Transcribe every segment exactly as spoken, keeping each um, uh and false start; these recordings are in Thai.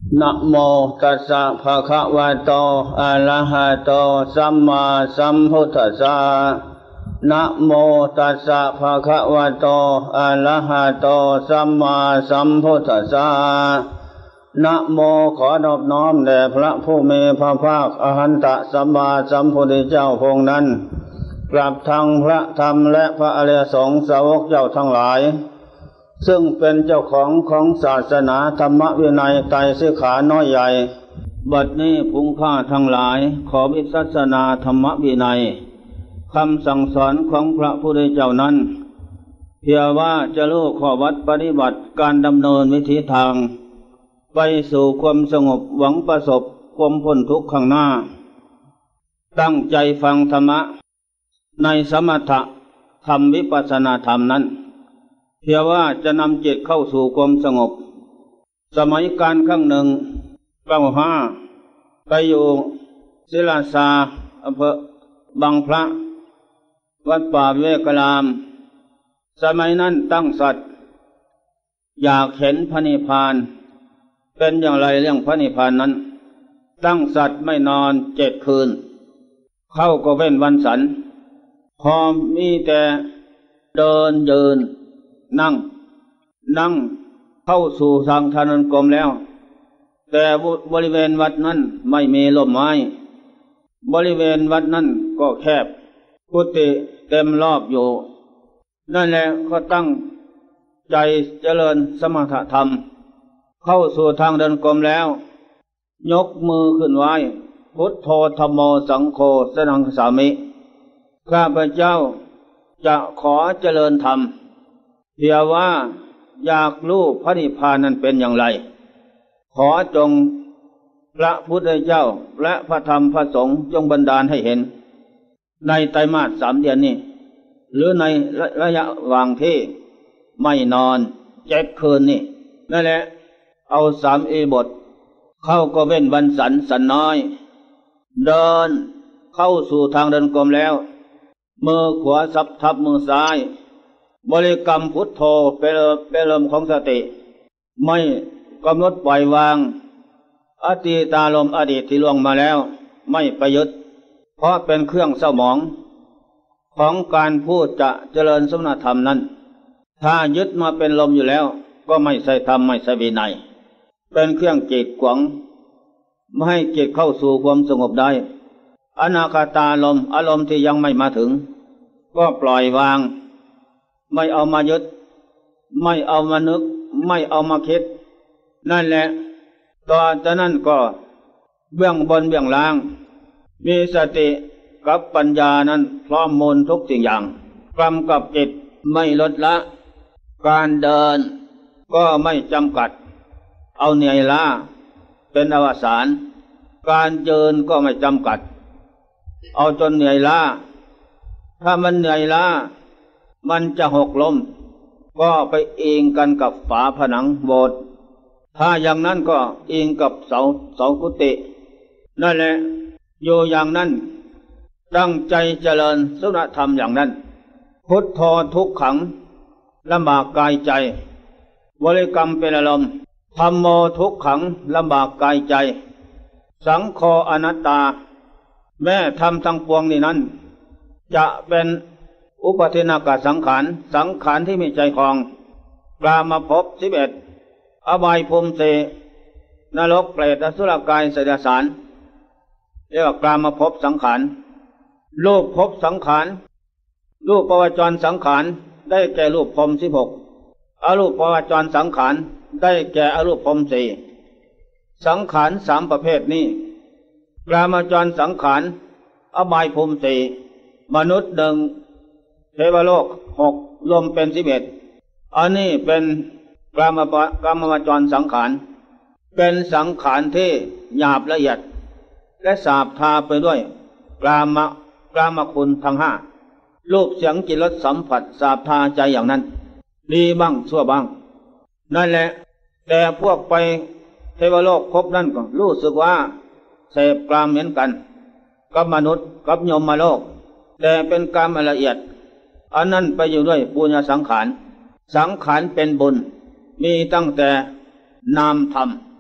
นะโมตัสสะภะคะวะโตอะระหะโตสัมมาสัมพุทธัสสะนะโมตัสสะภะคะวะโตอะระหะโตสัมมาสัมพุทธัสสะนะโมขอนอบน้อมแด่พระผู้มีพระภาคอรหันตสัมมาสัมพุทธเจ้าพระองค์นั้นกราบทางพระธรรมและพระอริยสงฆ์สาวกเจ้าทั้งหลายซึ่งเป็นเจ้าของของศาสนาธรรมวินัยไตรสิกขาน้อยใหญ่บัดนี้พุงข้าทั้งหลายขอวิสัชนาธรรมวินัยคำสั่งสอนของพระพุทธเจ้านั้นเพียงว่าจะรู้ข้อวัดปฏิบัติการดำเนินวิถีทางไปสู่ความสงบหวังประสบความพ้นทุกข์ข้างหน้าตั้งใจฟังธรรมะในสมถะธรรมวิปัสสนาธรรมนั้นเพียงว่าจะนำจิตเข้าสู่ความสงบสมัยการครั้งหนึ่งเก้าห้าไปอยู่ศิลาสาอำเภอบางพระวัดป่าเวกรามสมัยนั้นตั้งสัตว์อยากเห็นพระนิพพานเป็นอย่างไรเรื่องพระนิพพานนั้นตั้งสัตว์ไม่นอนเจ็ดคืนเข้าก็เว้นวันสันพอมีแต่เดินยืนนั่งนั่งเข้าสู่ทางทานันกรมแล้วแต่บริเวณวัดนั้นไม่มีลมไม้บริเวณวัดนั้นก็แคบกุฏิเต็มรอบอยู่นั่นแหละก็ตั้งใจเจริญสมถธรรมเข้าสู่ทางเดินกรมแล้วยกมือขึ้นไหว้พุทโธธัมโมสังโฆสนังคสามิข้าพเจ้าจะขอเจริญธรรมเพียงว่าอยากรู้พระนิพพานนั้นเป็นอย่างไรขอจงพระพุทธเจ้าและพระธรรมพระสงฆ์จงบันดาลให้เห็นในไตรมาสสามเดือนนี้หรือในระยะวางที่ไม่นอนเจ็ดคืนนี่นั่นแหละเอาสามอีบทเข้าก็เว้นวันสันสันน้อยเดินเข้าสู่ทางเดินกรมแล้วมือขวาสับทับมือซ้ายบริกรรมพุทโธเป็นเป็นลมของสติไม่กำหนดปล่อยวางอดีตารมณ์อดีตที่ล่วงมาแล้วไม่ประยุทธ์เพราะเป็นเครื่องเศร้าหมองของการพูดจะเจริญสมณธรรมนั้นถ้ายึดมาเป็นลมอยู่แล้วก็ไม่ใช่ธรรมไม่ใช่วินัยเป็นเครื่องกีดขวางไม่ให้จิตเข้าสู่ความสงบได้อนาคตารมณ์อารมณ์ที่ยังไม่มาถึงก็ปล่อยวางไม่เอามายึดไม่เอามานึกไม่เอามาคิดนั่นแหละต่อจากนั้นก็เบื้องบนเบื้องล่างมีสติกับปัญญานั้นพร้อมมูลทุกสิ่งอย่างกำกับจิตไม่ลดละการเดินก็ไม่จำกัดเอาเหนื่อยล้าเป็นอวสานการเดินก็ไม่จำกัดเอาจนเหนื่อยล้าถ้ามันเหนื่อยล้ามันจะหกล้มก็ไปเองกันกับฝาผนังโบสถ์ถ้าอย่างนั้นก็เองกับเสาเสากุฏินั่นแหละอยู่อย่างนั้นตั้งใจเจริญสุนธรรมอย่างนั้นพุทโธทุกขังลำบากกายใจบริกรรมเป็นอารมณ์ธัมโมทุกขังลำบากกายใจสังโฆอนัตตาแม้ธรรมทั้งปวงนี้นั้นจะเป็นอุปทินากสังขารสังขารที่มีใจคลองกามภพสิบเอ็ดอบายภูมิสี่นรกเปรตอสุรกายเสดสารเรียกว่ากามภพสังขารรูปภพสังขารรูปปวจรสังขารได้แก่รูปพรหมสิบหกอรูปปวจรสังขารได้แก่อรูปพรหมสี่สังขารสามประเภทนี้กามจรสังขารอบายภูมิสี่มนุษย์หนึ่งเทวโลกหกรวมเป็นสิบเอ็ดอันนี้เป็นกามปะกามจรสังขารเป็นสังขารที่หยาบละเอียดและสาบทาไปด้วยกามกามคุณทั้งห้ารูปเสียงกลิ่นรสสัมผัสสาบทาใจอย่างนั้นดีบ้างชั่วบ้างนั่นแหละแต่พวกไปเทวโลกพบนั่นก็รู้สึกว่าเสพกามเหมือนกันกับมนุษย์กับยมโลกแต่เป็นกามละเอียดอันนั้นไปอยู่ด้วยปุญญสังขารสังขารเป็นบุญมีตั้งแต่นามธรรม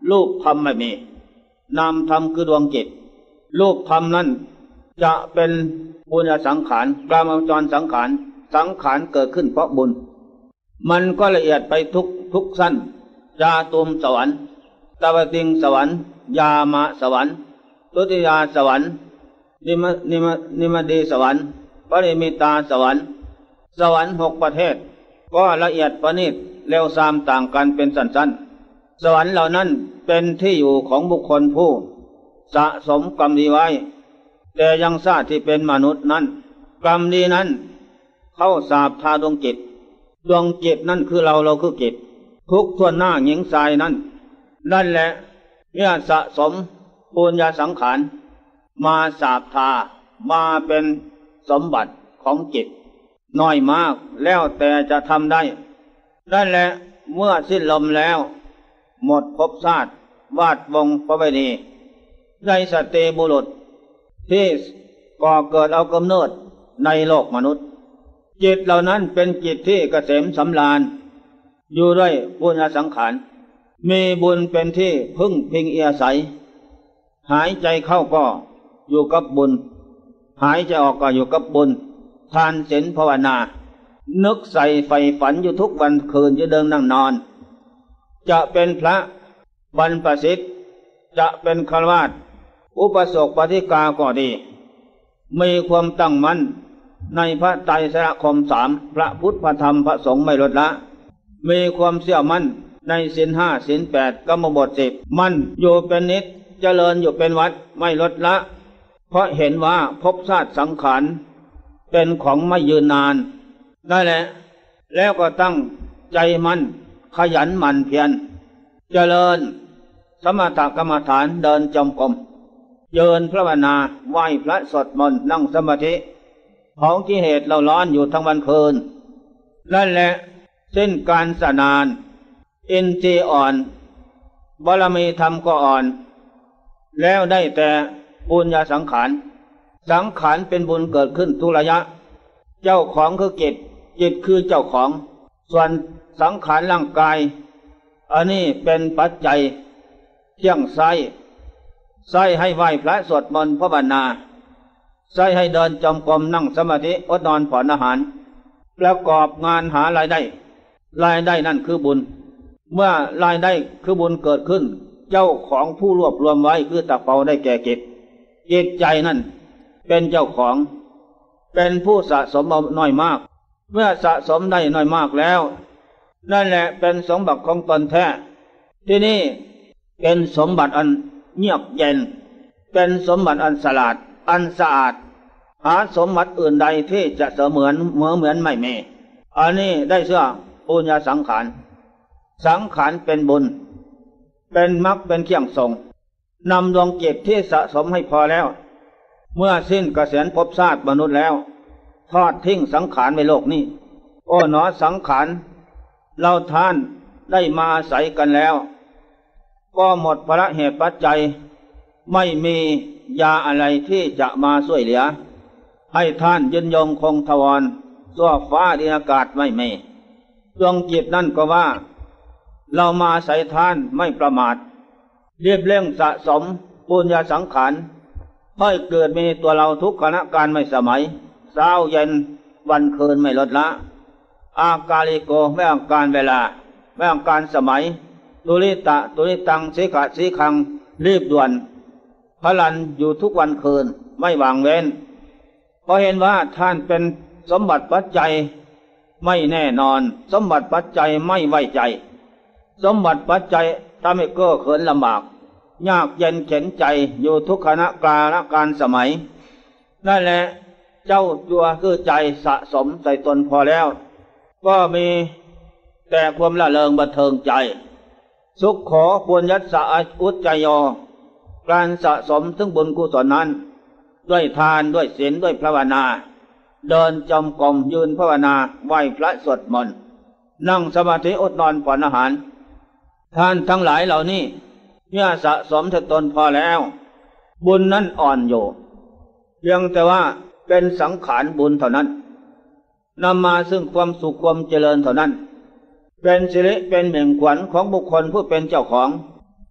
รูปธรรมไม่มีนามธรรมคือดวงจิตรูปธรรมนั้นจะเป็นบุญสังขารกามวจรสังขารสังขารเกิดขึ้นเพราะบุญมันก็ละเอียดไปทุกทุกสั้นจาตุมสวรรค์ตวติงสวรรค์ยามะสวรรค์ตุติยาสวรรค์นิมนิมนิมดีสวรรค์ปริมิตาสวรรค์สวรรค์หกประเทศก็ละเอียดประณีตเร็วซามต่างกันเป็นสั้นๆสวรรค์เหล่านั้นเป็นที่อยู่ของบุคคลผู้สะสมกรรมดีไว้แต่ยังซาที่เป็นมนุษย์นั้นกรรมดีนั้นเข้าสาบทาดวงจิตดวงจิตนั่นคือเราเราคือจิตทุกส่วนหน้าหญิงทรายนั้นนั่นแหละเมื่อสะสมปุญญาสังขารมาสาบทามาเป็นสมบัติของจิตน้อยมากแล้วแต่จะทำได้นั่นแหละเมื่อสิ้นลมแล้วหมดภพชาติวาดวงพระเวณีในสติบุรุษที่ก่อเกิดเอากำเนิดในโลกมนุษย์จิตเหล่านั้นเป็นจิตที่เกษมสำราญอยู่ด้วยปุญญสังขารมีบุญเป็นที่พึ่งพิงเอียใสหายใจเข้าก็อยู่กับบุญหายใจออกก็อยู่กับบุญทานศีลภาวนานึกใส่ใฝ่ฝันอยู่ทุกวันคืนจะเดินนั่งนอนจะเป็นพระบรรพชิตจะเป็นฆราวาสอุปสกปฏิกาก็ดีมีความตั้งมั่นในพระไตรสรณคมสามพระพุทธพระธรรมพระสงฆ์ไม่ลดละมีความเชื่อมั่นในศีลห้าศีลแปดกรรมบทสิบมั่นอยู่เป็นนิจเจริญอยู่เป็นวัดไม่ลดละเพราะเห็นว่าภพชาติสังขารเป็นของไม่ยืนนานได้แหละแล้วก็ตั้งใจมั่นขยันหมั่นเพียรเจริญสมถกรรมฐานเดินจงกรมเยินพระวนาไหว้พระสวดมนต์นั่งสมาธิของที่เหตุเราร้อนอยู่ทั้งวันคืนนั่นแหละสิ้นการสนานอินทรีย์อ่อนบารมีธรรมก็อ่อนแล้วได้แต่ปุญญาสังขารสังขารเป็นบุญเกิดขึ้นทุกระยะเจ้าของคือจิตจิตคือเจ้าของส่วนสังขารร่างกายอันนี้เป็นปัจจัยเที่ยงไส้ไส้ให้ไหว้พระสวดมนต์ภาวนาไส้ให้เดินจงกรมนั่งสมาธิอดนอนผ่อนอาหารประกอบงานหารายได้รายได้นั่นคือบุญเมื่อรายได้คือบุญเกิดขึ้นเจ้าของผู้รวบรวมไว้คือตะเปาได้แก่จิตจิตใจนั่นเป็นเจ้าของเป็นผู้สะสมเอาน้อยมากเมื่อสะสมได้น้อยมากแล้วนั่นแหละเป็นสมบัติของตนแท้ที่นี่เป็นสมบัติอันเงียบเย็นเป็นสมบัติอันสลาดอันสะอาดหาสมบัติอื่นใดที่จะเสมือนเหมือนเหมือนไม่มีอันนี้ได้เชื่อปุญญาสังขารสังขารเป็นบุญเป็นมรรคเป็นเครื่องส่งนำดวงจิตที่สะสมให้พอแล้วเมื่อสิ้นเกษียณภพชาติมนุษย์แล้วทอดทิ้งสังขารในโลกนี้โอ้หนอสังขารเราท่านได้มาอาศัยกันแล้วก็หมดภาระเหตุปัจจัยไม่มียาอะไรที่จะมาช่วยเหลือให้ท่านยืนยงคงทวารทั่วฟ้าดินอากาศไม่มีดวงจิตนั่นก็ว่าเรามาอาศัยท่านไม่ประมาทเรียบเร่งสะสมปุญญาสังขารให้เกิดมีตัวเราทุกขณะการไม่สมัยเช้าเย็นวันคืนไม่ลดละอากาลิโกไม่อ่างการเวลาไม่อ่างการสมัยตุลิตะตุลิตังสีขะสีคังรีบด่วนพลันอยู่ทุกวันคืนไม่วางเว้นเพราะเห็นว่าท่านเป็นสมบัติปัจจัยไม่แน่นอนสมบัติปัจจัยไม่ไว้ใจสมบัติปัจจัยทำให้เก้อเขินลำบากยากเย็นเข็นใจอยู่ทุกขณะกาลการสมัยนั่นแหละเจ้าตัวคือใจสะสมใส่ตนพอแล้วก็มีแต่ความละเลงบันเทิงใจสุขขอควรยัดสะอุจจยอการสะสมถึงบุญกุศลนั้นด้วยทานด้วยศีลด้วยภาวนาเดินจงกรมยืนภาวนาไหว้พระสวดมนต์นั่งสมาธิอดนอนผ่อนอาหารท่านทั้งหลายเหล่านี้เมื่อสะสมถึงตนพอแล้วบุญนั้นอ่อนอยู่เพียงแต่ว่าเป็นสังขารบุญเท่านั้นนำมาซึ่งความสุขความเจริญเท่านั้นเป็นสิริเป็นเหม่งขวัญของบุคคลผู้เป็นเจ้าของ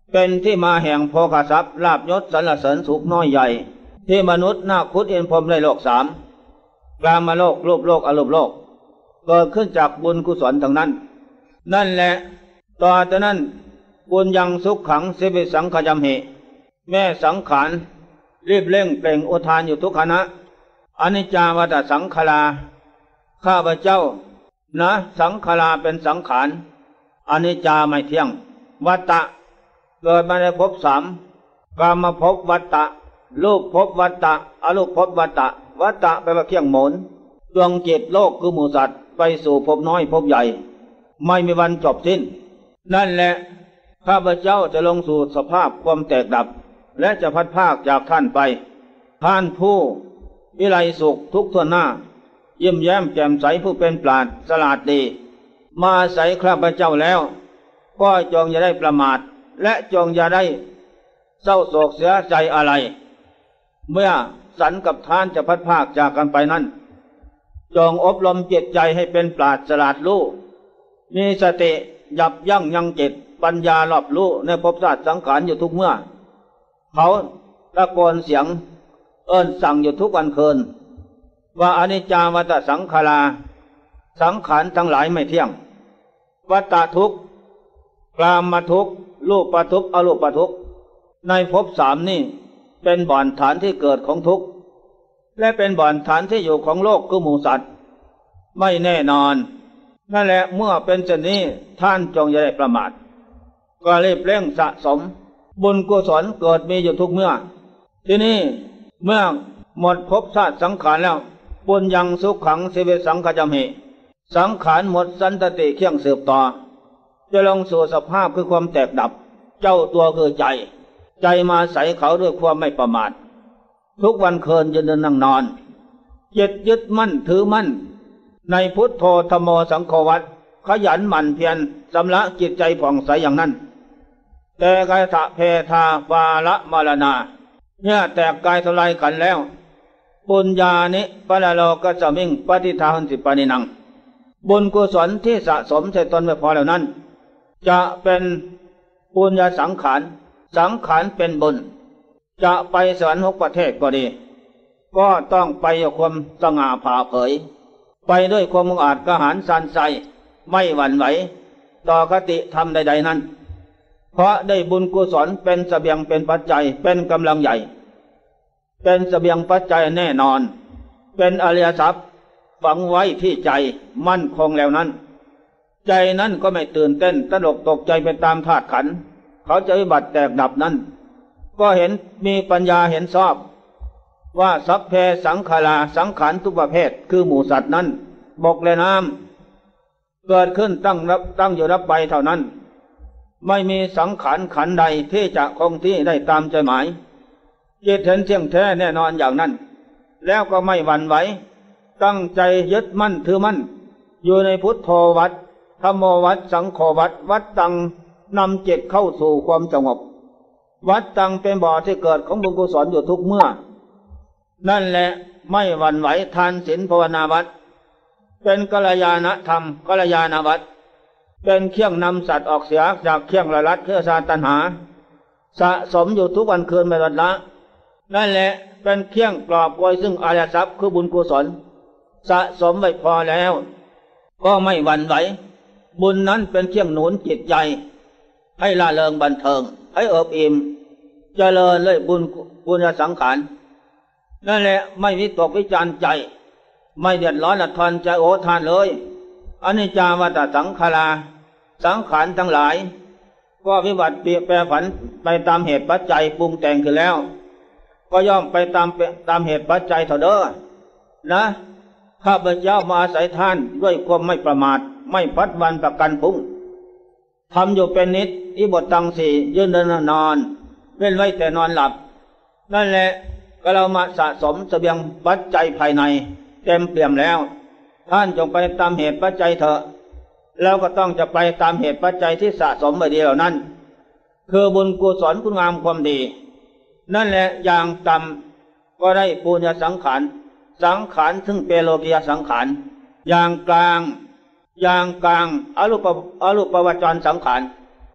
เป็นที่มาแห่งโภคทรัพย์ลาภยศสรรเสริญสุขน้อยใหญ่ที่มนุษย์นาคคุดอินพรหมในโลกสามกามโลกรูปโลกอรูปโลกเกิดขึ้นจากบุญกุศลทั้งนั้นนั่นแหละต่อจากนั้นบุญยังสุขขังสิบิสังขยมเหแม่สังขารรีบเร่งเปล่งอุทานอยู่ทุกขณะอนิจจาวัฏสังขารข้าพเจ้านะสังขารเป็นสังขารอนิจจาไม่เที่ยงวัฏฏะเกิดมาในภพสามกามภพวัฏฏะรูปภพวัฏฏะอรูปภพวัฏฏะวัฏฏะแปลว่าเที่ยงหมุนดวงจิตโลกคือหมู่สัตว์ไปสู่ภพน้อยภพใหญ่ไม่มีวันจบสิ้นนั่นแหละข้าพเจ้าจะลงสู่สภาพความแตกดับและจะพัดภาคจากท่านไปท่านผู้วิไลสุขทุกทั่วหน้ายิ้มแย้มแจ่มใสผู้เป็นปราชญ์ฉลาดดีมาใส่ข้าพเจ้าแล้วก็จงอย่าได้ประมาทและจงอย่าได้เศร้าโศกเสียใจอะไรเมื่อสันกับท่านจะพัดภาคจากกันไปนั้นจงอบรมจิตใจให้เป็นปราชญ์ฉลาดรู้มีสติยับยั้งยังจิตปัญญารอบรู้ในภพชาติสังขารอยู่ทุกเมื่อเขาตะโกนเสียงเอิ้นสั่งอยู่ทุกวันคืนว่าอนิจจาวัฏสังขาราสังขารทั้งหลายไม่เที่ยงวัฏทุกข์กามทุกข์รูปทุกข์อรูปทุกข์ในภพสามนี่เป็นบ่อนฐานที่เกิดของทุกข์และเป็นบ่อนฐานที่อยู่ของโลกคือหมู่สัตว์ไม่แน่นอนนั่นแหละเมื่อเป็นเช่นนี้ท่านจงอย่าได้ประมาทก็รีบเร่งสะสมบุญกุศลเกิดมีอยู่ทุกเมื่อทีนี้เมื่อหมดภพชาติสังขารแล้วปุญญังสุขขังสิวิสังขจมเหสังขารหมดสันตติเคี่ยงสืบต่อจะลงสู่สภาพคือความแตกดับเจ้าตัวคือใจใจมาใส่เขาด้วยความไม่ประมาททุกวันคืนยืนเดินนั่งนอนจิตยึดมั่นถือมั่นในพุทโธธัมโมสังโฆวัฏขยันหมั่นเพียรสำละจิตใจผ่องใสอย่างนั้นแต่กายทะเพทาฟาละมรณาเนี่ยแตกกายทลายขันแล้วปุญญานิปะละโลกัสสมิงปฏิทาหันติปานินังบุญกุศลที่สะสมใส่ตนไม่พอแล้วนั้นจะเป็นปุญญาสังขารสังขารเป็นบุญจะไปสวรรค์หกประเทศก็ดีก็ต้องไปด้วยความสง่าผ่าเผยไปด้วยความมุ่งอาจกระหายสันใสไม่หวั่นไหวต่อคติธรรมใดๆนั้นเพราะได้บุญกุศลเป็นเสบียงเป็นปัจจัยเป็นกำลังใหญ่เป็นเสบียงปัจจัยแน่นอนเป็นอริยทรัพย์ฝังไว้ที่ใจมั่นคงแล้วนั้นใจนั้นก็ไม่ตื่นเต้นตระหนกตกใจไปตามธาตุขันธ์เขาจะวิบัติแตกดับนั้นก็เห็นมีปัญญาเห็นชอบว่าสัพเพสังขาราสังขารทุกประเภทคือหมู่สัตว์นั้นบกและน้ำเกิดขึ้นตั้งรับตั้งอยู่รับไปเท่านั้นไม่มีสังขารขันธ์ใดที่จะคงที่ได้ตามใจหมายจิตเห็นเที่ยงแท้แน่นอนอย่างนั้นแล้วก็ไม่หวั่นไหวตั้งใจยึดมั่นถือมั่นอยู่ในพุทโธวัฏธัมโมวัฏสังโฆวัฏวัฏตังนำจิตเข้าสู่ความสงบวัฏตังเป็นบ่อที่เกิดของบุญกุศลอยู่ทุกเมื่อนั่นแหละไม่หวั่นไหวทานศีลภาวนาวัฏเป็นกัลยาณธรรมกัลยาณวัฏเป็นเครื่องนำสัตว์ออกเสียจากเครื่องละลัดเครื่องสาตัณหาสะสมอยู่ทุกวันคืนไม่ลดละนั่นแหละเป็นเครื่องกรอบไว้ซึ่งอริยทรัพย์คือบุญกุศลสะสมไว้พอแล้วก็ไม่หวั่นไหวบุญนั้นเป็นเครื่องหนุนจิตใจให้ล่าเริงบันเทิงให้เอิบอิ่มเจริญเลยบุญบุญสังขารนั่นแหละไม่วิตกวิจารใจไม่เดือดร้อนละทอนใจโอทานเลยอนิจจาวัฏสังขาราสังขารทั้งหลายก็วิบัติเปลี่ยนแปรผันไปตามเหตุปัจจัยปรุงแต่งขึ้นแล้วก็ย่อมไปตามตามเหตุปัจจัยเท่าเด้อนะข้าพเจ้ามาอาศัยท่านด้วยความไม่ประมาทไม่พัดวันประกันพุ่งทำอยู่เป็นนิดอิบทตังสี่ยืนเดินนอนเว้นไว้แต่นอนหลับนั่นแหละก็เรามาสะสมเสบียงปัจจัยภายในเต็มเปี่ยมแล้วท่านจงไปตามเหตุปัจจัยเถอะแล้วก็ต้องจะไปตามเหตุปัจจัยที่สะสมไว้ดีเหล่านั้นคือบุญกุศลคุณงามความดีนั่นแหละอย่างต่ำก็ได้ปุญญสังขารสังขารซึ่งเป็นโลกียสังขารอย่างกลางอย่างกลางอรูปอรูปวจรสังขาร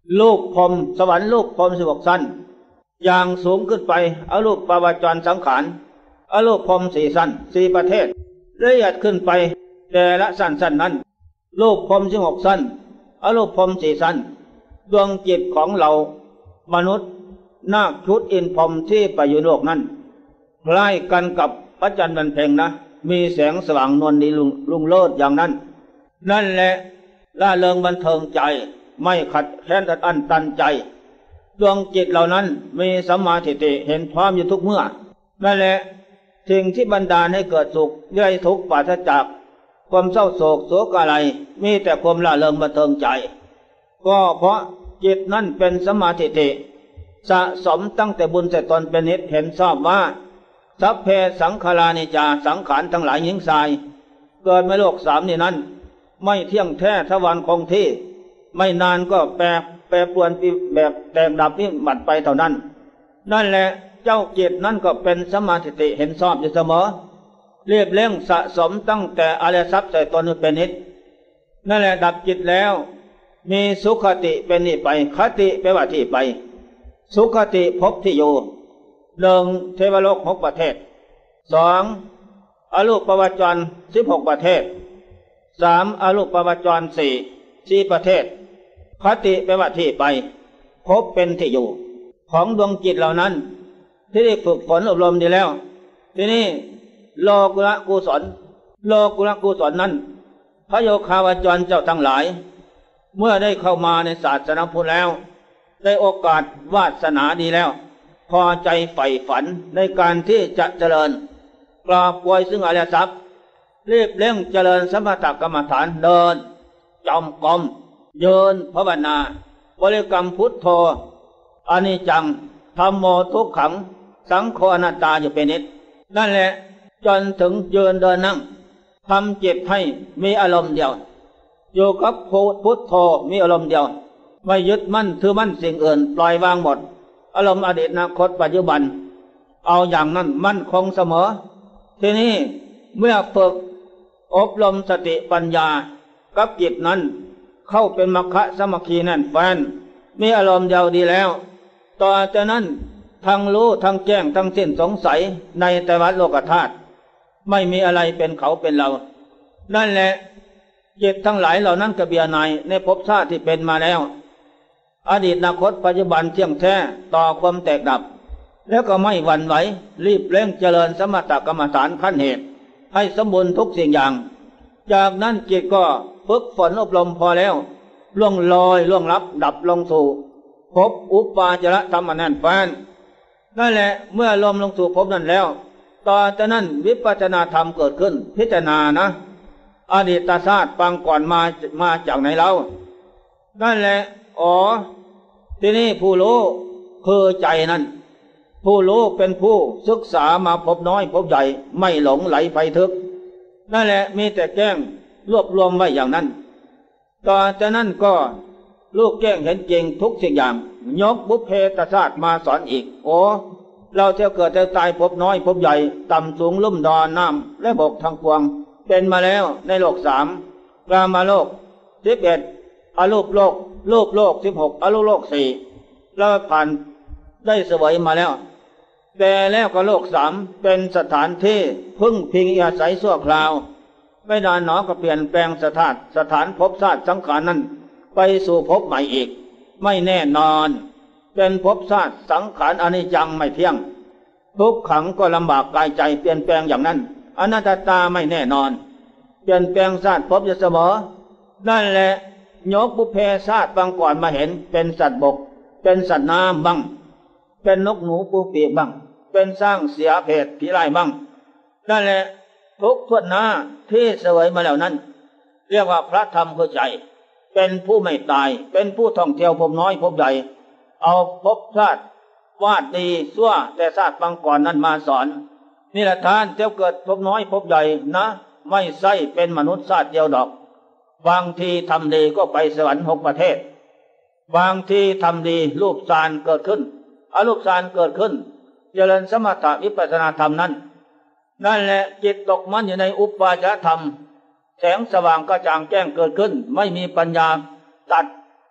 ลูกพรหมสวรรค์ลูกพรหมสิบหกสั้นอย่างสูงขึ้นไปอรูปปวจรสังขารอรูปพรหมสี่สั้นสี่ประเทศละเอียดขึ้นไปแต่ละสั้นสั้นนั้นรูปพรหมสิบหกสั้นอรูปพรหมสี่สั้นดวงจิตของเรามนุษย์นาคชุดอินพรหมที่ไปอยู่โลกนั้นคล้ายกันกับพระจันทร์วันเพ็ญนะมีแสงสว่างนวลดีลุงลุงโลดอย่างนั้นนั่นแหละล่าเริงบันเทิงใจไม่ขัดแค้นอันตันใจดวงจิตเหล่านั้นมีสัมมาทิฏฐิเห็นพร้อมอยู่ทุกเมื่อนั่นแหละสิ่งที่บันดาลให้เกิดสุขเรื่อยทุกข์ปราศจากความเศร้าโศกโศกอะไรมีแต่ความล่าเริงบันเทิงใจก็เพราะจิตนั้นเป็นสัมมาทิฏฐิสะสมตั้งแต่บุญแต่ตนเป็นนิจเห็นชอบว่าสัพเพสังขารานิจจาสังขารทั้งหลายหญิงชายเกิดในโลกสามนี่นั้นไม่เที่ยงแท้ทวารคงที่ไม่นานก็แปรแปรปรวนแบบแตกดับที่หมัดไปเท่านั้นนั่นแหละเจ้าจิตนั่นก็เป็นสัมมาทิฏฐิเห็นชอบอยู่เสมอเรียบเร่งสะสมตั้งแต่อริยทรัพย์ใส่ตนเป็นนิจนั่นแหละดับจิตแล้วมีสุขติเป็นนี่ไปคติแปลว่าที่ไปสุขติภพที่อยู่หนึ่งเทวโลกหกประเทศสองอรูปปวจรสิบหกประเทศสามอรูปปวจรสี่สี่ประเทศคติแปลว่าที่ไปภพเป็นที่อยู่ของดวงจิตเหล่านั้นที่ได้ฝึกฝนอบรมดีแล้วทีนี้โลกุระกุศลโลกุระกุศลนั้นพระโยคาวจรเจ้าทั้งหลายเมื่อได้เข้ามาในศาสนาพุทธแล้วได้โอกาสวาสนาดีแล้วพอใจใฝ่ฝันในการที่จะเจริญกราบไหว้ซึ่งอริยทรัพย์รีบเร่งเจริญสมถกรรมฐานเดินจอมกรมเยินภาวนาบริกรรมพุทโธอนิจจังธัมโมทุกขังสังโฆอนัตตาอยู่เป็นนิจนั่นแหละจนถึงยืนเดินนั่งทำจิตให้มีอารมณ์เดียวอยู่กับพุทโธมีอารมณ์เดียวไม่ยึดมั่นถือมั่นสิ่งอื่นปล่อยวางหมดอารมณ์อดีตอนาคตปัจจุบันเอาอย่างนั้นมั่นคงเสมอทีนี้เมื่อฝึกอบรมสติปัญญากับจิตนั้นเข้าเป็นมัคคะสมัคคีแน่นแฟนมีอารมณ์เดียวดีแล้วต่อจากนั้นทั้งรู้ทั้งแจ้งทั้งสิ้นสงสัยในไตรวัฏโลกธาตุไม่มีอะไรเป็นเขาเป็นเรานั่นแหละจิตทั้งหลายเหล่านั้นกระเบียนายในภพชาติที่เป็นมาแล้วอดีตอนาคตปัจจุบันเที่ยงแท้ต่อความแตกดับแล้วก็ไม่หวั่นไหวรีบเร่งเจริญสมถกรรมฐานขั้นเหตุให้สมบูรณ์ทุกสิ่งอย่างจากนั้นจิตก็ฝึกฝนอบรมพอแล้วล่วงลอยล่วงลับดับลงสู่ภพอุปาจารธรรมนั่นแฟนนั่นแหละเมื่อลมลงสู่ภพนั้นแล้วต่อจากนั้นวิปัสสนาธรรมเกิดขึ้นพิจารณานะอดีตชาติปางก่อนมามาจากไหนเรานั่นแหละอ๋อที่นี่ผู้รู้คือใจนั้นผู้รู้เป็นผู้ศึกษามาพบน้อยพบใหญ่ไม่หลงไหลไปทึกนั่นแหละมีแต่แจ้งรวบรวมไว้อย่างนั้นต่อจากนั้นก็ลูกแจ้งเห็นจริงทุกสิ่งอย่างยกบุพเพตชาติมาสอนอีกโอ้เราจะเกิดจะตายพบน้อยพบใหญ่ต่ำสูงลุ่มดอนน้ำและบกทางปวงเป็นมาแล้วในโลกสามกามาโลกสิบเอ็ดอรูปโลกรูปโลกสิบหกอรูปโลกสี่เราผ่านได้เสวยมาแล้วแต่แล้วก็โลกสามเป็นสถานที่พึ่งพิงอาศัยชั่วคราวไม่นานหนอก็เปลี่ยนแปลงสถานสถานภพชาติสังขารนั้นไปสู่ภพใหม่อีกไม่แน่นอนเป็นภพชาติสังขารอนิจจังไม่เที่ยงทุกขังก็ลำบากกายใจเปลี่ยนแปลงอย่างนั้นอนัตตาไม่แน่นอนเปลี่ยนแปลงชาติภพอยู่เสมอนั่นแหละยกบุพเพชาติบางก่อนมาเห็นเป็นสัตว์บกเป็นสัตว์น้ำบ้างเป็นนกหนูปูปีกบ้างเป็นสร้างเสียเพศผีไล่บ้างนั่นแหละทุกทวดหน้าที่เสวยมาแล้วนั้นเรียกว่าพระธรรมคือใจเป็นผู้ไม่ตายเป็นผู้ท่องเที่ยวพบน้อยพบใหญ่เอาพบชาติวาดดีซั่วแต่ชาติบางก่อนนั้นมาสอนนี่แหละท่านเจ้าเกิดพบน้อยพบใหญ่นะไม่ใช่เป็นมนุษย์ชาติเดียวดอกบางทีทำดีก็ไปสวรรค์หกประเทศบางทีทำดีรูปฌานเกิดขึ้นอรูปฌานเกิดขึ้นเจริญสมถะวิปัสสนาธรรมนั้นนั่นแหละจิตตกมั่นอยู่ในอุปาจารธรรมแสงสว่างกระจ่างแจ้งเกิดขึ้นไม่มีปัญญาตัด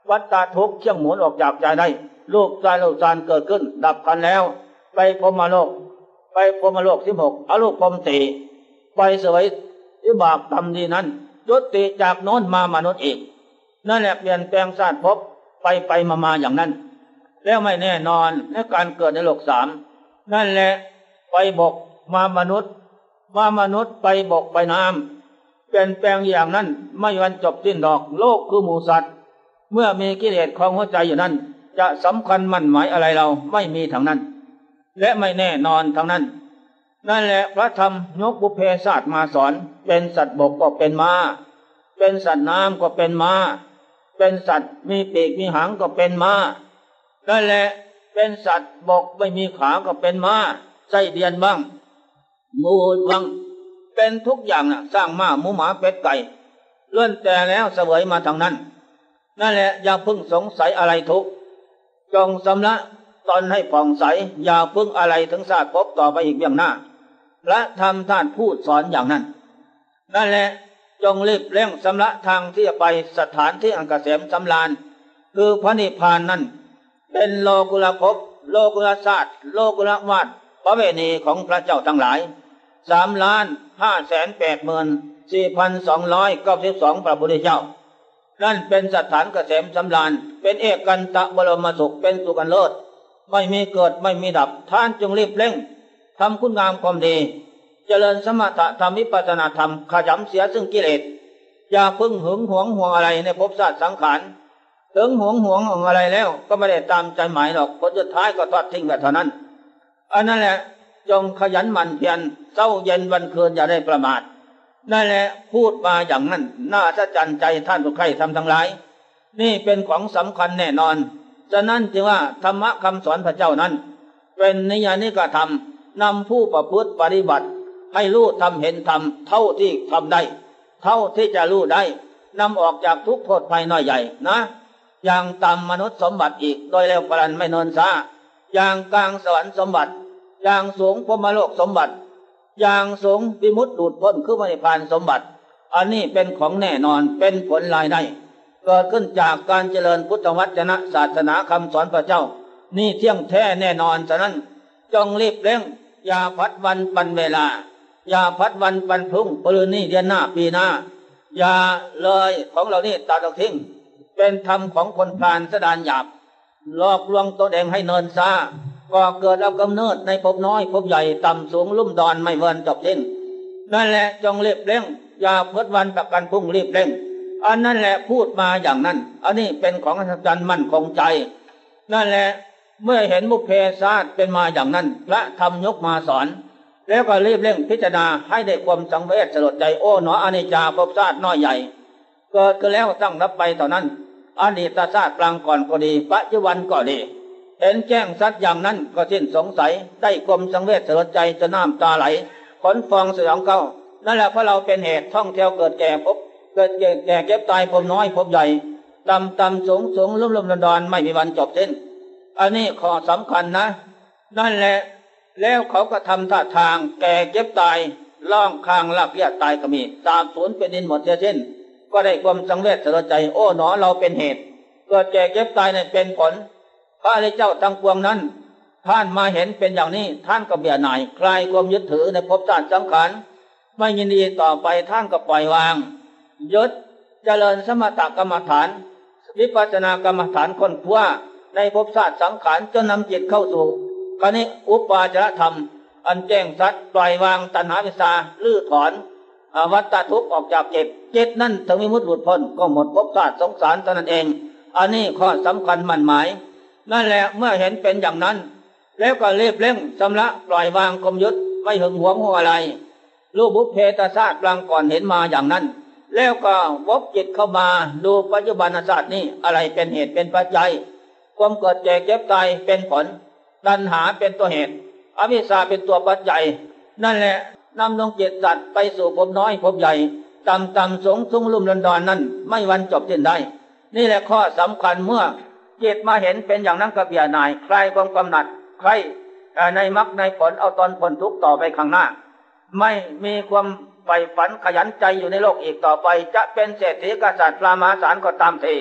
วัฏฏะทุกข์เชี่ยงหมุนออกจากใจได้รูปฌานรูปฌานเกิดขึ้นดับกันแล้วไปพรหมโลกไปพรหมโลกสิบหกอรูปพรหมติไปเสวยวิบากกรรมดีนั้นยุติจากโน้นมามนุษย์อีกนั่นแหละเปลี่ยนแปลงชาติภพไปไปมามาอย่างนั้นแล้วไม่แน่นอนในการเกิดในโลกสามนั่นแหละไปบกมามนุษย์มามนุษย์ไปบกไปน้ำเปลี่ยนแปลงอย่างนั้นไม่มีวันจบสิ้นดอกโลกคือหมู่สัตว์เมื่อมีกิเลสครองหัวใจอยู่นั้นจะสำคัญมั่นหมายอะไรเราไม่มีทางนั้นและไม่แน่นอนทางนั้นนั่นแหละพระธรรมยกบุพเพศาสตร์มาสอนเป็นสัตว์บกก็เป็นม้าเป็นสัตว์น้ำก็เป็นม้าเป็นสัตว์มีปีกมีหางก็เป็นม้านั่นแหละเป็นสัตว์บกไม่มีขาก็เป็นม้าไส้เดือนบ้างงูบ้างเป็นทุกอย่างน่ะสร้างม้าหมูหมาเป็ดไก่เลื่อนแต่แล้วเสวยมาทางนั้นนั่นแหละอย่าพึ่งสงสัยอะไรทุกจงสำละตนให้ผ่องใสอย่าพึ่งอะไรถึงศาสตร์พบต่อไปอีกเบื้องหน้าและทำท่านพูดสอนอย่างนั้นนั่นแหละจงรีบเร่งสำละทางที่จะไปสถานที่อันเกษมสำราญคือพระนิพพานนั้นเป็นโลกุลภพโลกุลศาสตร์โลกุลวาดประเวณีของพระเจ้าทั้งหลายสามล้านห้าแสนแปดหมื่นสี่พันสองร้อยเก้าสิบสองพระพุทธเจ้านั่นเป็นสถานเกษมสำราญเป็นเอกันตะบรมสุขเป็นสุขอันเลิศไม่มีเกิดไม่มีดับท่านจึงรีบเร่งทำคุณงามความดีเจริญสมถะธรรมวิปัสสนาธรรมขยำเสียซึ่งกิเลสอย่าพึ่งหึงหวงห่วงอะไรในภพชาติสังขารถึงหวงหวงของอะไรแล้วก็ไม่ได้ตามใจหมายหรอกผลสุดท้ายก็ทอดทิ้งแบบเท่านั้นอันนั้นแหละจงขยันหมั่นเพียรเช้าเย็นวันคืนอย่าได้ประมาทนั่นแหละพูดมาอย่างนั้นน่าสะใจใจท่านผู้ใคร่ทำทั้งหลายนี่เป็นของสำคัญแน่นอนฉะนั้นจึงว่าธรรมะคำสอนพระเจ้านั้นเป็นนิยานิกธรรมนำผู้ประพฤติปฏิบัติให้รู้ทำเห็นธรรมเท่าที่ทำได้เท่าที่จะรู้ได้นำออกจากทุกข์โทษภัยน้อยใหญ่นะอย่างต่ำมนุษย์สมบัติอีกโดยแล้วปรันไม่นอนซาอย่างกลางสวรรค์สมบัติอย่างสูงพรหมโลกสมบัติอย่างสูงวิมุตติหลุดพ้นคือพระนิพพานสมบัติอันนี้เป็นของแน่นอนเป็นผลรายได้เกิดขึ้นจากการเจริญพุทธวจนะศาสนาคำสอนพระเจ้านี่เที่ยงแท้แน่นอนฉะนั้นจงรีบเร่งอย่าพัดวันปันเวลาอย่าพัดวันปันพรุ่งปรืนนี้เดือนหน้าปีหน้าอย่าเลยของเรานี่ตัดออกทิ้งเป็นธรรมของคนพาลสดานหยาบหลอกลวงตัวเองให้เนินซาก็เกิดเอากำเนิดในภพน้อยภพใหญ่ต่ำสูงลุ่มดอนไม่เวินจบสิ้นนั่นแหละจงรีบเร่งอย่าพัดวันประกันพรุ่งรีบเร่งอันนั่นแหละพูดมาอย่างนั้นอันนี้เป็นของอัศจรรย์มั่นคงใจนั่นแหละเมื่อเห็นบุพเพศาสตร์เป็นมาอย่างนั้นพระธรรมยกมาสอนแล้วก็รีบเร่งพิจารณาให้ได้ความสังเวชสลดใจโอ้หนออนิจจาภพชาติน้อยใหญ่เกิดขึ้นแล้วตั้งรับไปเท่านั้นอดีตชาติกลางก่อนก็ดีปัจจุบันก็ดีเห็นแจ้งสัตย์อย่างนั้นก็สิ้นสงสัยได้ความสังเวชสลดใจจะน้ำตาไหลขนฟองสยองเก้านั่นแหละเพราะเราเป็นเหตุท่องเที่ยวเกิดแก่พบเกิดแก่แก่เก็บตายพบน้อยพบใหญ่ต่ำต่ำสูงสูงลุ่มลุ่มดอนดอนไม่มีวันจบสิ้นอันนี้ข้อสำคัญนะนั่นแหละแล้วเขาก็ทำท่าทางแก่เก็บตายล่องคางลักเลียดตายก็มีสาบสูญเป็นดินหมดเสียสิ้นก็ได้ความสังเวชสลดใจโอ้หนอเราเป็นเหตุเกิดแก่เก็บตายเนี่ยเป็นผลพระอริยเจ้าทั้งปวงนั้นท่านมาเห็นเป็นอย่างนี้ท่านก็เบี่ยหน่ายคลายความยึดถือในภพชาติสังขารไม่ยินดีต่อไปท่านก็ปล่อยวางยึดเจริญสมถกรรมฐานวิปัสสนากรรมฐานค้นคว้าในภพชาติสังขารจนนำจิตเข้าสู่คณิอุปาจารธรรมอันแจ้งสัตว์ปล่อยวางตัณหาวิสาลื้อถอนวัฏฏทุกข์ออกจากจิตจิตนั่นถึงวิมุตติหลุดพ้นก็หมดภพชาติสงสารเท่านั้นเองอันนี้ข้อสำคัญมั่นหมายนั่นแหละเมื่อเห็นเป็นอย่างนั้นแล้วก็รีบเร่งชำระปล่อยวางความยึดไม่หึงหวงหัวอะไรรูปบุพเพตชาติกลางก่อนเห็นมาอย่างนั้นแล้วก็วกจิตเข้ามาดูปัจจุบันชาตินี้อะไรเป็นเหตุเป็นปัจจัยความเกิดแก่เก็บตายเป็นผลตัณหาเป็นตัวเหตุอวิชชาเป็นตัวปัจจัยนั่นแหละนำดวงจิตสัตว์ไปสู่ภพน้อยภพใหญ่ต่ำต่ำสูงสูงลุ่มดอนดอนนั้นไม่วันจบสิ้นได้นี่แหละข้อสำคัญเมื่อจิตมาเห็นเป็นอย่างนั้นก็เบี่ยหน่ายใครความกำหนัดใครในมรรคในผลเอาตอนพ้นทุกข์ต่อไปข้างหน้าไม่มีความใฝ่ฝันขยันใจอยู่ในโลกอีกต่อไปจะเป็นเศรษฐีกษัตริย์พระมหาศาลก็ตามที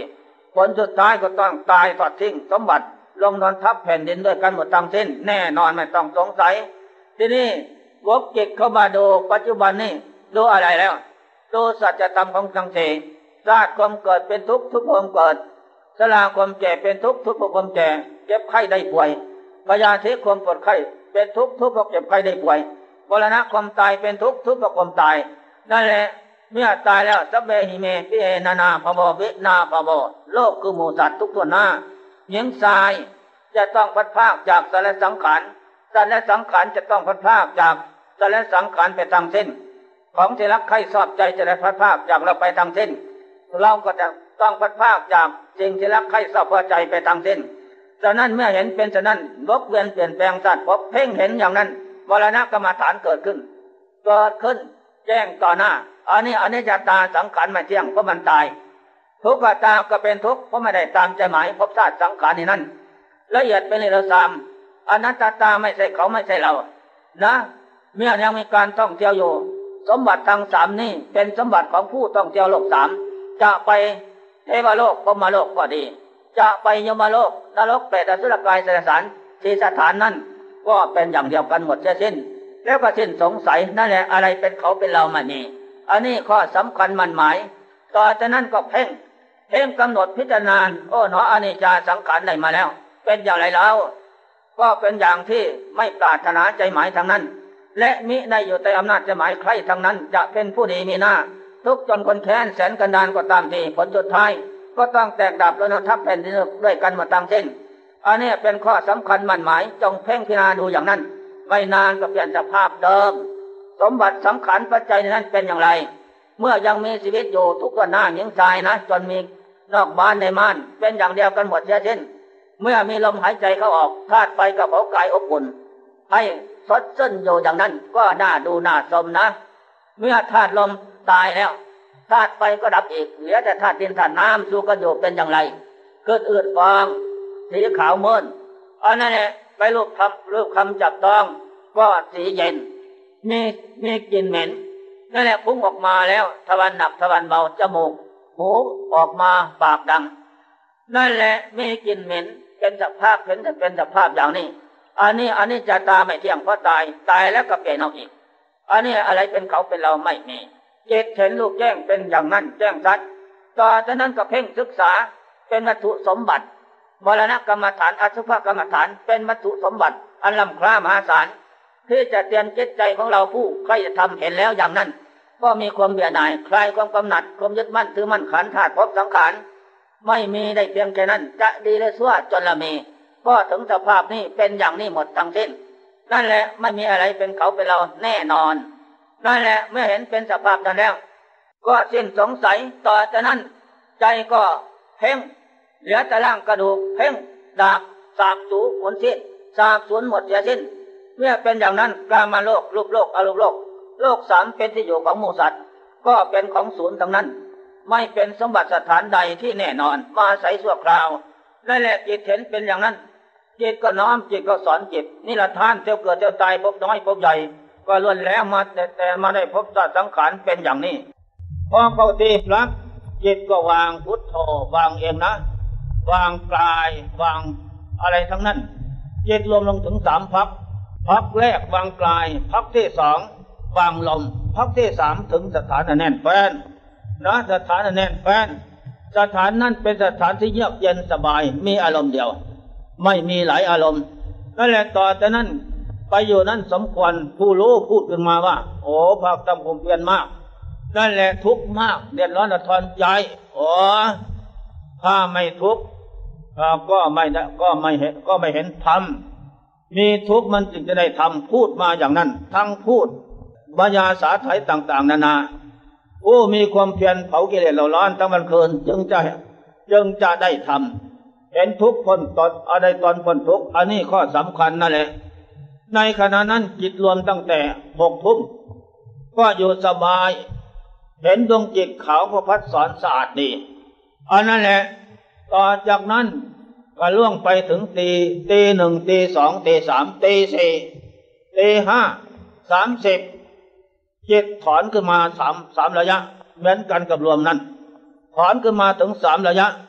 ผลสุดท้ายก็ต้องตายทอดทิ้งสมบัติลงนอนทับแผ่นดินด้วยกันหมดทั้งสิ้นแน่นอนไม่ต้องสงสัยที่นี่วกจิตเข้ามาดูปัจจุบันนี้ดูอะไรแล้วดูสัจธรรมของทั้งสี่ชาติความเกิดเป็นทุกข์ทุกความเกิดชราความแก่เป็นทุกข์ทุกความแก่เจ็บไข้ได้ป่วยพยาธิความปวดไข้เป็นทุกข์ทุกข์เจ็บไข้ได้ป่วยมรณะความตายเป็นทุกข์ทุกข์ความตายนั่นแหละเมื่อตายแล้วสัพเพหิเมพิเอนานาภววินาภวโลกคือหมู่สัตว์ทุกตัวหน้าหญิงชายจะต้องพัดพากจากสารสังขารสารสังขารจะต้องพัดพากจากสารสังขารไปทางเส้นของที่รักใครชอบใจจะได้พัดพากจากเราไปทางเส้นเราก็จะต้องพัดพากจากสิ่งที่รักใครชอบพอใจไปทางเส้นฉะนั้นเมื่อเห็นเป็นฉะนั้นลบเวียนเปลี่ยนแปลงสัตว์พบเพ่งเห็นอย่างนั้นมรณะกรรมฐานเกิดขึ้นเกิดขึ้นแจ้งต่อหน้าอันนี้อนิจจตาสังขารไม่เที่ยงเพราะมันตายทุกขตาก็เป็นทุกข์เพราะไม่ได้ตามใจหมายพบชาติสังขารนี่นั่นละเอียดเป็นเรื่องสามอนัตตาไม่ใช่เขาไม่ใช่เรานะเมื่อยังมีการท่องเที่ยวอยู่สมบัติทั้งสามนี่เป็นสมบัติของผู้ท่องเที่ยวโลกสามจะไปเทวโลกพรหมโลกก็ดีจะไปยมโลกนรกเปรตอสุรกายเสดสารที่สถานนั้นก็เป็นอย่างเดียวกันหมดเสียสิ้นแล้วก็สิ้นสงสัยนั่นแหละอะไรเป็นเขาเป็นเรามานี่อันนี้ข้อสำคัญมันหมายต่อจากนั้นก็เพ่งเพ่งกำหนดพิจารณาโอ้หนออนิจจาสังขารได้มาแล้วเป็นอย่างไรแล้วก็เป็นอย่างที่ไม่ปรารถนาใจหมายทางนั้นและมิได้อยู่ใต้อำนาจใจหมายใครทางนั้นจะเป็นผู้ดีมีหน้าทุกจนคนแค้นแสนกันดานก็ตามทีผลสุดท้ายก็ต้องแตกดับแล้วทับแผ่นดินด้วยกันหมดทั้งสิ้นอันนี้เป็นข้อสำคัญมันหมายจงเพ่งพิจารณาดูอย่างนั้นไม่นานก็เปลี่ยนสภาพเดิมสมบัติสังขารปัจจัยนั้นเป็นอย่างไรเมื่อยังมีชีวิตอยู่ทุกคนหน้าหญิงชายนะจนมีนอกบ้านในม่านเป็นอย่างเดียวกันหมดเสียสิ้นเมื่อมีลมหายใจเข้าออกธาตุไฟกับเผากายอบอุ่นให้สดชื่นอยู่อย่างนั้นก็น่าดูน่าชมนะเมื่อธาตุลมตายแล้วธาตุไฟก็ดับอีกเหลือแต่ธาตุดินธาตุน้ำสู้กันอยู่เป็นอย่างไรเกิดอืดฟางสีขาวเมินอันนั้นแหละไปรูปคำรูปคำจับต้องก็สีเย็นมีมีกลิ่นเหม็นนั่นแหละพุ่งออกมาแล้วทวารหนักทวารเบาจมูกหูออกมาปากดังนั่นแหละมีกลิ่นเหม็นเป็นสภาพเห็นจะเป็นสภาพอย่างนี้อันนี้อันนี้จะตาไม่เที่ยงเพราะตายตายแล้วก็เปลี่ยนเอาอีกอันนี้อะไรเป็นเขาเป็นเราไม่มีเจตเห็นลูกแจ้งเป็นอย่างนั้นแจ้งชัดต่อจากนั้นก็เพ่งศึกษาเป็นวัตถุสมบัติมรณะกรรมฐานอสุภกรรมฐานเป็นวัตถุสมบัติอันล้ำค่ามหาศาลที่จะเตือนจิตใจของเราผู้ใครจะทำเห็นแล้วอย่างนั้นก็มีความเบื่อหน่ายคลายความกำหนัดความยึดมั่นถือมั่นขันธ์ธาตุภพสังขารไม่มีได้เพียงแค่นั้นจะดีและชั่วจนละมีก็ถึงสภาพนี้เป็นอย่างนี้หมดทั้งสิ้นนั่นแหละไม่มีอะไรเป็นเขาเป็นเราแน่นอนนั่นแหละเมื่อเห็นเป็นสภาพนั้นแล้วก็สิ้นสงสัยต่อจากนั้นใจก็เพ่งเหลือแต่ร่างกระดูกเพ่งดาบสาบสูญผลสิ้นสาบสูญหมดเสียสิ้นเมื่อเป็นอย่างนั้นกามโลกรูปโลกอรูปโลกโลกสามเป็นที่อยู่ของหมู่สัตว์ก็เป็นของศูนย์ทั้งนั้นไม่เป็นสมบัติสถานใดที่แน่นอนมาอาศัยชั่วคราวนั่นแหละจิตเห็นเป็นอย่างนั้นจิตก็น้อมจิตก็สอนจิตนี่ละท่านเจ้าเกิดเจ้าตายพบน้อยพบใหญ่ก็ล้วนแล้วมาแต่แต่มาได้พบสัตว์สังขารเป็นอย่างนี้พอเข้าที่รักจิตก็วางพุทโธวางเองนะวางกายวางอะไรทั้งนั้นจิตรวมลงถึงสามพักพักแรกวางกายพักที่สองวางลมพักที่สามถึงสถานแน่นแฟ้นนะสถานแน่นแฟ้นสถานนั้นเป็นสถานที่เยือกเย็นสบายมีอารมณ์เดียวไม่มีหลายอารมณ์นั่นแหละต่อจากนั้นไปอยู่นั้นสมควรผู้รู้พูดขึ้นมาว่าโอ้ภาคทำผมเปลี่ยนมากนั่นแหละทุกข์มากเดือดร้อนระทมใจโอ้ถ้าไม่ทุกข์ก็ไม่ก็ไม่เห็นก็ไม่เห็นธรรมมีทุกข์มันจึงจะได้ทำพูดมาอย่างนั้นทั้งพูดบายาสาไถต่างๆนานาผู้มีความเพียรเผากิเลสเราร้อนทั้งวันคืนจึงจะจึงจะได้ทำเห็นทุกข์พ้นตนอะไรตอนพ้นทุกข์อันนี้ข้อสำคัญนั่นแหละในขณะนั้นจิตรวมตั้งแต่หกทุ่มก็อยู่สบายเห็นดวงจิตขาวพระพัดสอนสะอาดดีอันนั้นแหละต่อจากนั้นก็ล่วงไปถึงตีตีหนึ่งตีสองตีสามตีสี่ตีห้าสามสิบจิตถอนขึ้นมาสามสามระยะเหมือนกันกับรวมนั้นถอนขึ้นมาถึงสามระยะ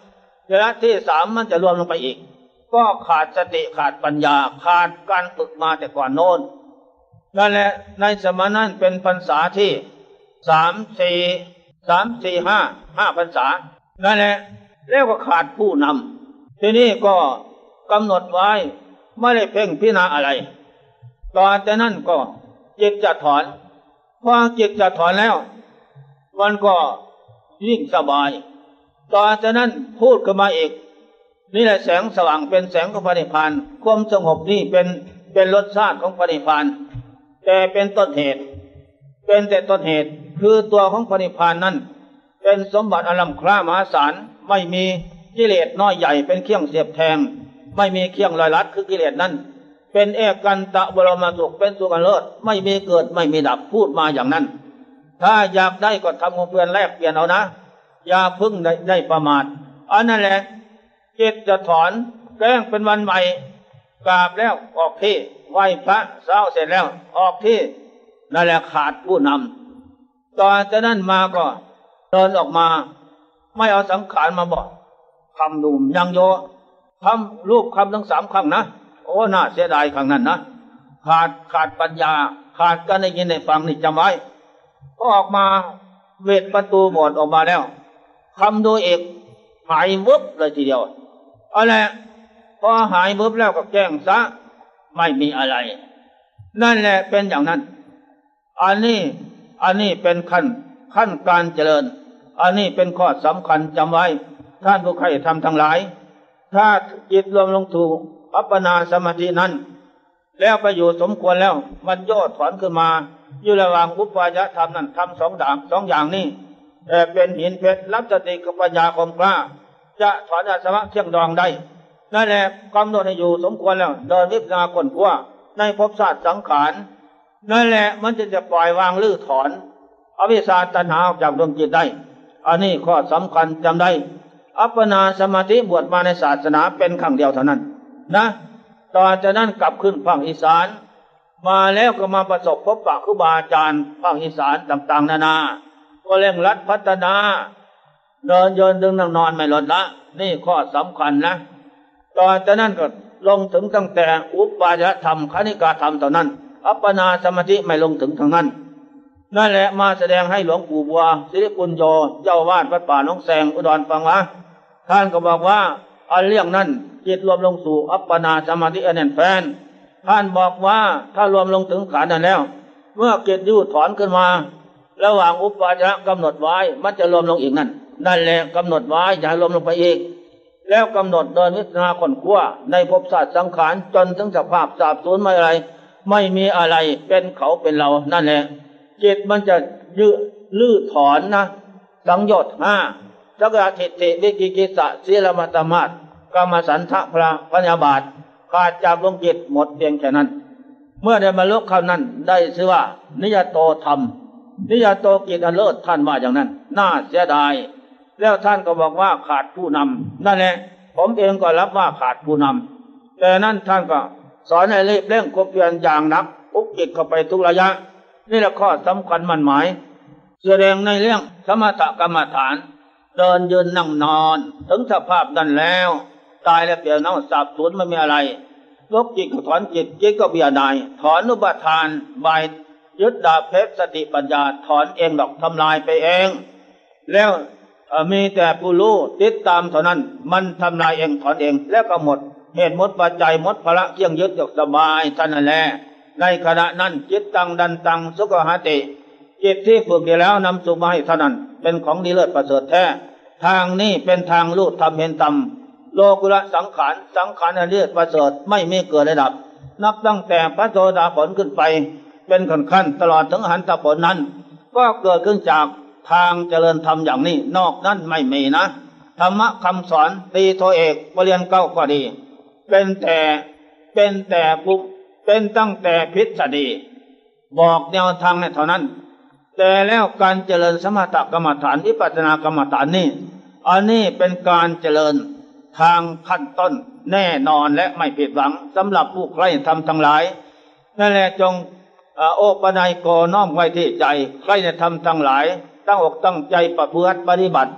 ระยะที่สามมันจะรวมลงไปอีกก็ขาดสติขาดปัญญาขาดการฝึกมาแต่ก่อนโน้นนั่นแหละในสมัยนั้นเป็นพรรษาที่สามสี่สามสี่ห้าห้าพรรษานั่นแหละแล้วก็ขาดผู้นำทีนี้ก็กำหนดไว้ไม่ได้เพ่งพิจารณาอะไรต่อจากนั้นก็จิตจะถอนพอจิตจะถอนแล้วมันก็ยิ่งสบายต่อจากนั้นพูดขึ้นมาอีกนี่แหละแสงสว่างเป็นแสงของพระนิพพานความสงบนี่เป็นเป็นรสชาติของพระนิพพานแต่เป็นต้นเหตุเป็นแต่ต้นเหตุคือตัวของพระนิพพานนั้นเป็นสมบัติอลัมคล้ามหาศาลไม่มีกิเลสน้อยใหญ่เป็นเครื่องเสียบแทงไม่มีเครื่องลอยลัดคือกิเลสนั้นเป็นเอกันตะบรมสุขเป็นสุขอันเลิศไม่มีเกิดไม่มีดับพูดมาอย่างนั้นถ้าอยากได้ก็ทำความเพียรแลกเปลี่ยนเอานะอย่าพึ่งได้ได้ประมาทอันนั่นแหละจิตจะถอนแกล้งเป็นวันใหม่กราบแล้วออกที่ไหว้พระเช้าเสร็จแล้วออกที่นั่นแหละขาดผู้นำตอนจากนั้นมาก็เดินออกมาไม่เอาสังขารมาบอกคำดูมยังโยคำรูปคำทั้งสามครั้งนะโอ้น่าเสียดายครั้งนั้นนะขาดขาดปัญญาขาดการได้ยินได้ฟังนี่จำไว้ก็ออกมาเวทประตูโบสถ์ออกมาแล้วคำดูเอกหายวุบเลยทีเดียวอะไรพอหายวุบแล้วก็แจ้งซะไม่มีอะไรนั่นแหละเป็นอย่างนั้นอันนี้อันนี้เป็นขั้นขั้นการเจริญอันนี้เป็นข้อสำคัญจำไว้ท่านผู้ใครทำทั้งหลายถ้าจิตรวมลงถูกอัปปนาสมาธินั้นแล้วไปอยู่สมควรแล้วมันย่อถอนขึ้นมาอยู่ระหว่างอุปายธรรมนั้นทำสองด่างสองอย่างนี้แต่เป็นหินเพชรรับสติกับปัญญาคมกล้าจะถอนอาสวะเชี่ยงดองได้นั่นแหละกำหนดให้อยู่สมควรแล้วเดินวิปัสสนาค้นคว้าในภพชาติสังขารนั่นแหละมันจะจะปล่อยวางลื้อถอนอวิชชาตัณหาออกจากดวงจิตได้อันนี้ข้อสำคัญจำได้อัปปนาสมาธิบวชมาในศาสนาเป็นครั้งเดียวเท่านั้นนะต่อจากนั้นกลับขึ้นภาคอีสานมาแล้วก็มาประสบพบปะครูบาอาจารย์ภาคอีสานต่างๆนานาก็เร่งรัดพัฒนาเดินเยินดึงนั่งนอนไม่ลดละนี่ข้อสำคัญนะต่อจากนั้นก็ลงถึงตั้งแต่อุปาจธรรมคณิกาธรรมเท่านั้นอัปปนาสมาธิไม่ลงถึงทางนั้นนั่นแหละมาแสดงให้หลวงปู่บัวศิริปุญโญเจ้าวาดวัดป่าหนองแสงอุดรฟังว่าท่านก็บอกว่าอันเรื่องนั้นจิตรวมลงสู่อัปปนาสมาธิอันแน่นแฟ้นท่านบอกว่าถ้ารวมลงถึงขานั้นแล้วเมื่อจิตยืดถอนขึ้นมาระหว่างอุปาจารกำหนดไว้มันจะรวมลงอีกนั่นนั่นแหละกำหนดไว้อย่ารวมลงไปอีกแล้วกำหนดเดินวิปัสสนาค้นคว้าในภพชาติสังขารจนถึงสภาพสาบสูญไม่อะไรไม่มีอะไรเป็นเขาเป็นเรานั่นแหละจิตมันจะยืดลื้อถอนนะสังโยชน์ห้าสักกะทิฏฐิวิกิกิสะศีลมัตตมาตกรรมสันทะพระปัญญาบาทขาดจากดวงจิตหมดเพียงแค่นั้นเมื่อได้บรรลุเข้านั้นได้ชื่อว่านิยโตธรรมนิยโตกิจอันเลิศท่านว่าอย่างนั้นน่าเสียดายแล้วท่านก็บอกว่าขาดผู้นำนั่นแหละผมเองก็รับว่าขาดผู้นำแต่นั้นท่านก็สอนให้รีบเร่งความเพียรอย่างหนักอุกจิตเข้าไปทุกระยะนี่แหละข้อสำคัญมั่นหมายแสดงในเรื่องสมถกรรมฐานเดินยืนนั่งนอนถึงสภาพนั้นแล้วตายแล้วเปลี่ยนเน่าสาบสูญไม่มีอะไรลบจิตก็ถอนจิตจิตก็เบียดายถอนอุปทานบายยึดดาบเพชรสติปัญญาถอนเองดอกทำลายไปเองแล้วมีแต่ผู้รู้ติดตามเท่านั้นมันทำลายเองถอนเองแล้วก็หมดเหตุหมดปัจจัยหมดภาระเกี่ยงยึดจกสบายท่านนั่นแหละในขณะนั้นจิตตังดันตังสุขหาติจิตที่ฝึกดีแล้วนำสุขมาให้เท่านั้นเป็นของดีเลิศประเสริฐแท้ทางนี้เป็นทางรู้ธรรมเห็นธรรมโลกุระสังขารสังขารอันเลิศประเสริฐไม่มีเกิดระดับนับตั้งแต่พระโสดาผลขึ้นไปเป็นขั้นขั้นตลอดถึงอรหันตผลนั้นก็เกิดขึ้นจากทางเจริญธรรมอย่างนี้นอกนั้นไม่มีนะธรรมะคำสอนตีโทเอกปรริญญาเก้าก็ดีเป็นแต่เป็นแต่ปุเป็นตั้งแต่พิษดีบอกแนวทางในเท่านั้นแต่แล้วการเจริญสมถกรรมฐานวิปัสสนากรรมฐานนี่อันนี้เป็นการเจริญทางขั้นต้นแน่นอนและไม่ผิดหวังสำหรับผู้ใคร่ธรรมทั้งหลายนั่นแหละจงโอปนัยโกน้อมไว้ที่ใจใคร่ในธรรมทั้งหลายตั้งอกตั้งใจประพฤติปฏิบัติ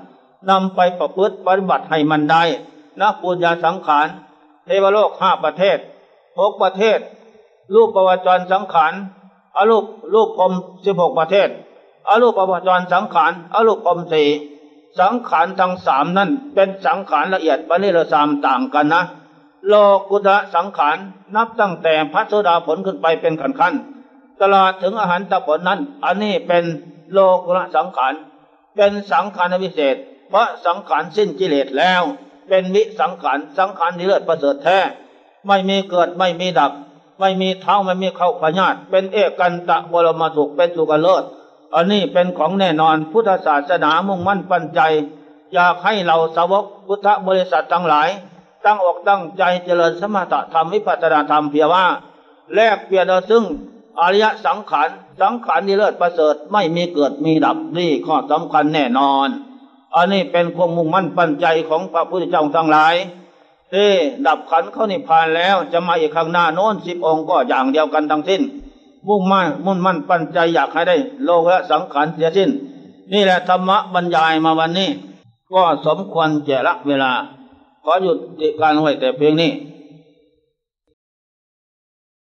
นำไปประพฤติปฏิบัติให้มันได้นะปุญญาสังขารเทวโลกห้าประเทศหกประเทศรูปประวัจรสังขารอรูปรูปพรหมสิบหกประเทศอรูปประวัจรสังขารอรูปพรหมสี่สังขารทั้งสามนั่นเป็นสังขารละเอียดปณิรสามต่างกันนะโลกุตระสังขารนับตั้งแต่พระโสดาผลขึ้นไปเป็นขั้นขั้นตลอดถึงอรหันตผลนั้นอันนี้เป็นโลกุตระสังขารเป็นสังขารวิเศษเพราะสังขารสิ้นกิเลสแล้วเป็นวิสังขารสังขารที่เลิศประเสริฐแท้ไม่มีเกิดไม่มีดับไม่มีเท้าไม่มีเข้าพญาตเป็นเอกันตะบรมสุขเป็นสุขเลิศอันนี้เป็นของแน่นอนพุทธศาสนามุ่งมั่นปั้นใจอยากให้เราสาวกพุทธบริษัททั้งหลายตั้งอกตั้งใจเจริญสมถะธรรมวิปัสสนาธรรมเพียงว่าแลกเปลี่ยนเอาซึ่งอริยสังขารสังขารที่เลิศประเสริฐไม่มีเกิดมีดับนี่ข้อสำคัญแน่นอนอันนี้เป็นความมุ่งมั่นปั้นใจของพระพุทธเจ้าทั้งหลายที่ดับขันธ์เข้านิพพานแล้วจะมาอีกข้างหน้าโน้นสิบองค์ก็อย่างเดียวกันทั้งสิ้นมุ่งมั่นมุ่งมั่นปั้นใจอยากให้ได้โลกและสังขารเสียสิ้นนี่แหละธรรมะบรรยายมาวันนี้ก็สมควรแก่ละเวลาขอหยุดการไว้แต่เพียงนี้